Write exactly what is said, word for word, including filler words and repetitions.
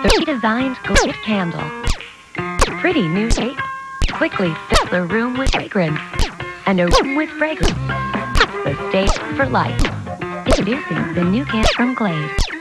The redesigned Glade candle. Pretty new shape. Quickly fill the room with fragrance. And a room with fragrance. The stage for life. Introducing the new candle from Glade.